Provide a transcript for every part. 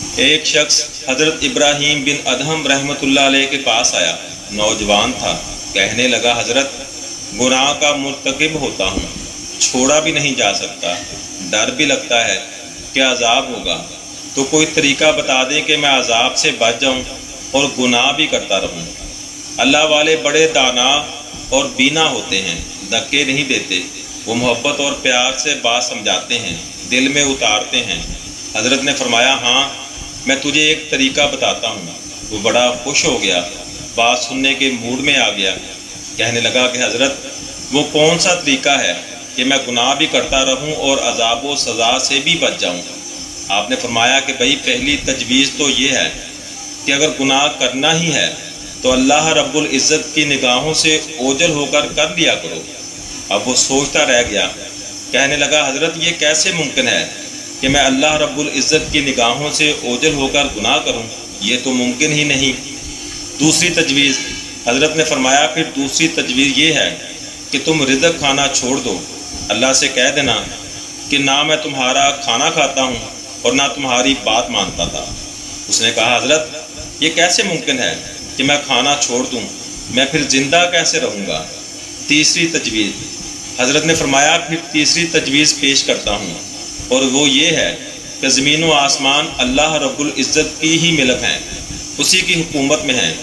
ایک شخص حضرت ابراہیم بن ادہم رحمۃ اللہ علیہ کے پاس آیا۔ نوجوان تھا، کہنے لگا حضرت گناہ کا مرتکب ہوتا ہوں، چھوڑا بھی نہیں جا سکتا، ڈر بھی لگتا ہے کہ عذاب ہوگا، تو کوئی طریقہ بتا دیں کہ میں عذاب سے بچ جاؤں اور گناہ بھی کرتا رہوں۔ اللہ والے بڑے دانا اور بینا ہوتے ہیں، دھکے نہیں دیتے، وہ محبت اور پیار سے بات سمجھاتے ہیں، دل میں اتارتے ہیں۔ حضرت نے فرمایا ہاں میں تجھے ایک طریقہ بتاتا ہوں۔ وہ بڑا خوش ہو گیا، بات سننے کے موڈ میں آ گیا، کہنے لگا کہ حضرت وہ کون سا طریقہ ہے کہ میں گناہ بھی کرتا رہوں اور عذاب و سزا سے بھی بچ جاؤں؟ آپ نے فرمایا کہ بھئی پہلی تجویز تو یہ ہے کہ اگر گناہ کرنا ہی ہے تو اللہ رب العزت کی نگاہوں سے اوجھل ہو کر لیا کرو۔ اب وہ سوچتا رہ گیا، کہنے لگا حضرت یہ کیسے ممکن ہے کہ میں اللہ رب العزت کی نگاہوں سے اوجھل ہو کر گناہ کروں؟ یہ تو ممکن ہی نہیں۔ دوسری تجویز، حضرت نے فرمایا پھر دوسری تجویز یہ ہے کہ تم رزق کھانا چھوڑ دو، اللہ سے کہہ دینا کہ نہ میں تمہارا کھانا کھاتا ہوں اور نہ تمہاری بات مانتا تھا۔ اس نے کہا حضرت یہ کیسے ممکن ہے کہ میں کھانا چھوڑ دوں، میں پھر زندہ کیسے رہوں گا؟ تیسری تجویز، حضرت نے فرمایا پھر تیسری تجویز پیش کرتا ہوں، اور وہ یہ ہے کہ زمین و آسمان اللہ رب العزت کی ہی ملک ہیں، اسی کی حکومت میں ہیں،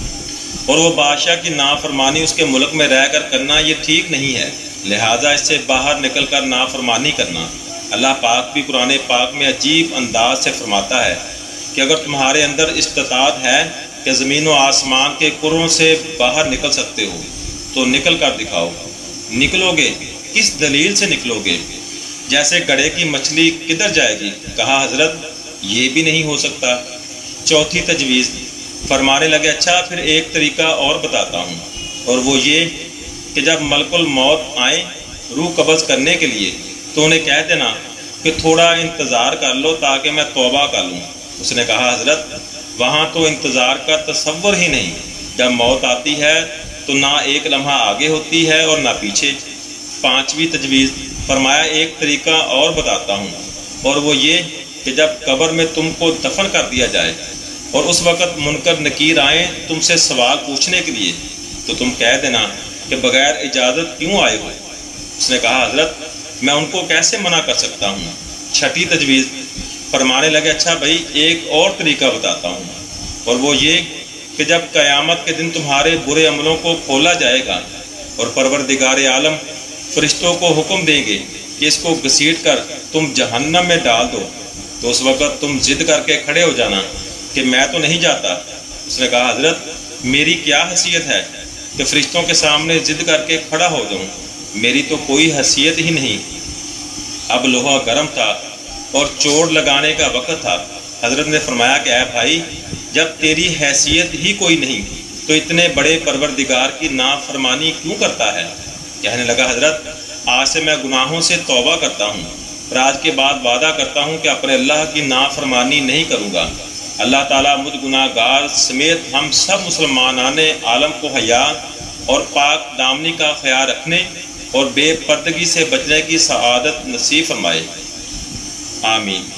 اور وہ بادشاہ کی نافرمانی اس کے ملک میں رہ کر کرنا یہ ٹھیک نہیں ہے، لہٰذا اس سے باہر نکل کر نافرمانی کرنا۔ اللہ پاک بھی قرآن پاک میں عجیب انداز سے فرماتا ہے کہ اگر تمہارے اندر استطاعت ہے کہ زمین و آسمان کے کروں سے باہر نکل سکتے ہو تو نکل کر دکھاؤ۔ نکلو گے؟ کس دلیل سے نکلو گے؟ جیسے گڑھے کی مچھلی کدھر جائے گی؟ کہا حضرت یہ بھی نہیں ہو سکتا۔ چوتھی تجویز، فرمانے لگے اچھا پھر ایک طریقہ اور بتاتا ہوں، اور وہ یہ کہ جب ملک الموت آئیں روح قبض کرنے کے لیے تو انہیں کہہ دینا کہ تھوڑا انتظار کر لو تاکہ میں توبہ کر لوں۔ اس نے کہا حضرت وہاں تو انتظار کا تصور ہی نہیں، جب موت آتی ہے تو نہ ایک لمحہ آگے ہوتی ہے اور نہ پیچھے۔ پانچویں تجویز، فرمایا ایک طریقہ اور بتاتا ہوں، اور وہ یہ کہ جب قبر میں تم کو دفن کر دیا جائے اور اس وقت منکر نکیر آئیں تم سے سوال پوچھنے کے لیے تو تم کہہ دینا کہ بغیر اجازت کیوں آئے ہو؟ اس نے کہا حضرت میں ان کو کیسے منع کر سکتا ہوں؟ چھٹی تجویز، فرمانے لگے اچھا بھائی ایک اور طریقہ بتاتا ہوں، اور وہ یہ کہ جب قیامت کے دن تمہارے برے عملوں کو کھولا جائے گا اور پروردگار عالم فرشتوں کو حکم دیں گے کہ اس کو گھسیٹ کر تم جہنم میں ڈال دو، تو اس وقت تم ضد کر کے کھڑے ہو جانا کہ میں تو نہیں جاتا۔ اس نے کہا حضرت میری کیا حیثیت ہے کہ فرشتوں کے سامنے ضد کر کے کھڑا ہو جاؤں؟ میری تو کوئی حیثیت ہی نہیں۔ اب لوہا گرم تھا اور چوٹ لگانے کا وقت تھا۔ حضرت نے فرمایا کہ اے بھائی جب تیری حیثیت ہی کوئی نہیں تو اتنے بڑے پروردگار کی نافرمانی کیوں کرتا ہے؟ کہنے لگا حضرت آج سے میں گناہوں سے توبہ کرتا ہوں، اور آج کے بعد وعدہ کرتا ہوں کہ اپنے اللہ کی نافرمانی نہیں کروں گا۔ اللہ تعالیٰ مجھ گناہ گار سمیت ہم سب مسلمانان عالم کو حیا اور پاک دامنی کا خیال رکھنے اور بے پردگی سے بچنے کی سعادت نصیب فرمائے، آمین۔